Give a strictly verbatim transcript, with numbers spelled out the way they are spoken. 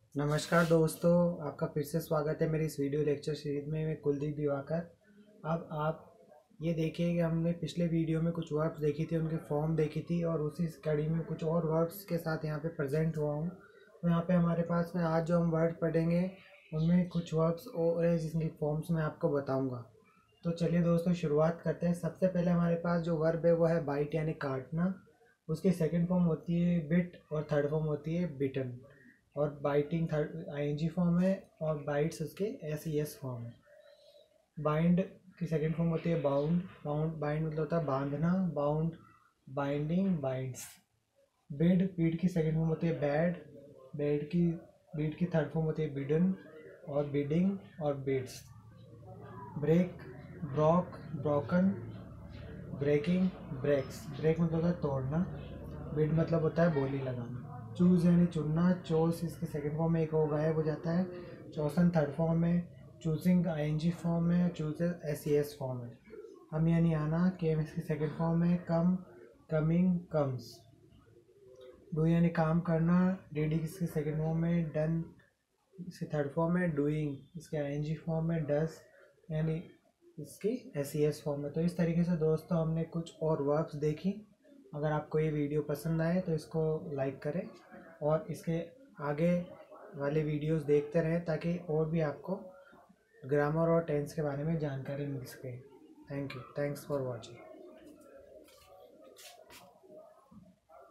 नमस्कार दोस्तों, आपका फिर से स्वागत है मेरी इस वीडियो लेक्चर सीरीज में। मैं कुलदीप दिवाकर। अब आप ये देखिए कि हमने पिछले वीडियो में कुछ वर्ब्स देखी थी, उनके फॉर्म देखी थी और उसी कड़ी में कुछ और वर्ब्स के साथ यहाँ पे प्रेजेंट हुआ हूँ। तो यहाँ पे हमारे पास में आज जो हम वर्ड पढ़ेंगे उनमें कुछ वर्ब्स और है जिसकी फॉर्म्स मैं आपको बताऊँगा। तो चलिए दोस्तों शुरुआत करते हैं। सबसे पहले हमारे पास जो वर्ब है वो है बाइट यानी काटना। उसकी सेकेंड फॉर्म होती है बिट और थर्ड फॉर्म होती है बिटन। और बाइटिंग थर्ड आईएनजी फॉर्म है और बाइट्स उसके एस ई एस फॉर्म है। बाइंड की सेकेंड फॉर्म होती है बाउंड। बाउंड बाइंड मतलब होता है बांधना, bound binding binds. Bid bid की सेकेंड फॉर्म होती है बैड। बेड की बीड की थर्ड फॉर्म होती है बिडन और बिडिंग और bids. Break broke broken breaking breaks. Break मतलब होता है तोड़ना। बिड मतलब होता है बोली लगाना। चूज यानी चुनना। चोस इसके सेकंड फॉर्म में एक हो गायब हो जाता है। चोसन थर्ड फॉर्म में। चूजिंग आईएनजी फॉर्म में। Chooses S E S form में। हम यानी आना केम इसकी सेकंड फॉर्म में। कम कमिंग कम्स। डू यानी काम करना। डीडी इसकी सेकंड फॉर्म में। डन इसकी थर्ड फॉर्म में। डूइंग इसके आईएनजी फॉर्म में। डस यानी इसकी एस ई एस फॉर्म में। तो इस तरीके से दोस्तों हमने कुछ और वर्ब्स देखी। अगर आपको ये वीडियो पसंद आए तो इसको लाइक करें और इसके आगे वाले वीडियोस देखते रहें ताकि और भी आपको ग्रामर और टेंस के बारे में जानकारी मिल सके। Thank you. Thanks for watching.